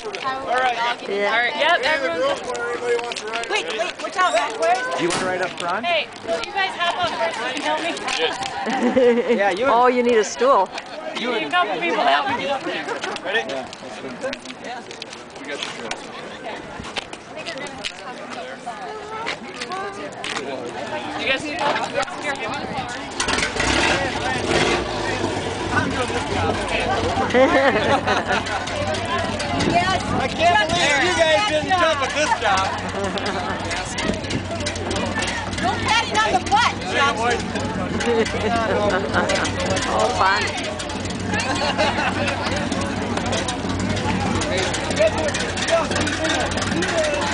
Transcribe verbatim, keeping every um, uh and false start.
Alright. Yeah. Alright, yep, everyone's... Wait, wait, watch out, man. Where is Do you want to ride up front? Hey, will you guys hop up first so you can help me? Yeah, you. Oh, you need a stool. You need a couple people to help me get up there. Ready? Yeah, that's good. Yeah. We got the drill. You guys need help? Here, give me the floor. Yes. I can't believe you guys didn't jump at this job. Don't pat it on the butt, Oh, fun. Johnson.